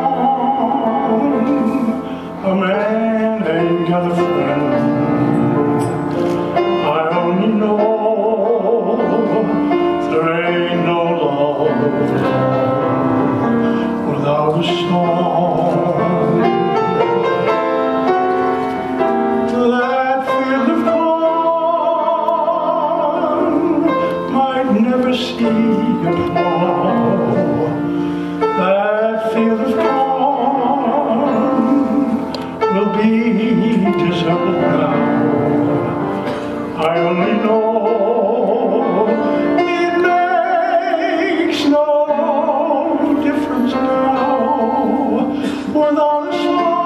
A man ain't got a friend. I only know there ain't no love without a song. That field of corn might never see a plow. That field of corn will be deserted now. I only know it makes no difference now without a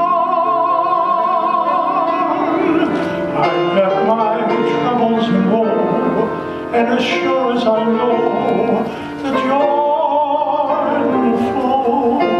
song. I've got my troubles and woe, and as sure as I know the joy will flow.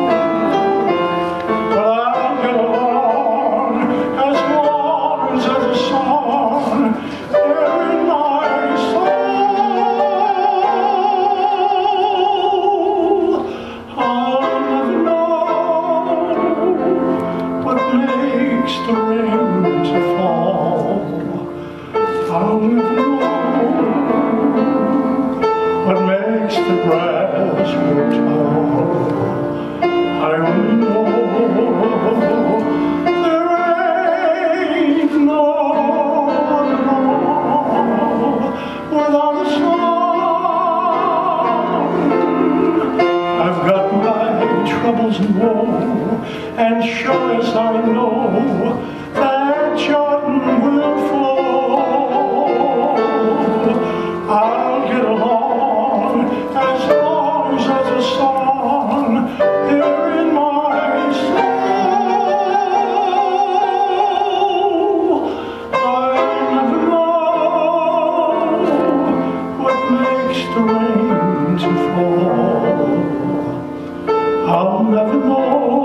The rain to fall, I'll never know what makes the grass grow tall. I only know there ain't no one at all without a song. I've got my troubles and woe, and sure as I know that Jordan will flow, I'll get along as long as there's a song here in my soul. I'll never know what makes the rain to fall. I'll never know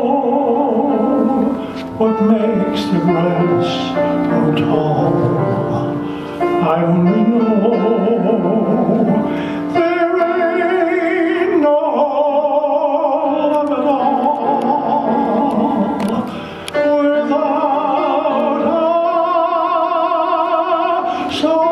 what makes the grass grow tall. I only know there ain't no love at all without a song.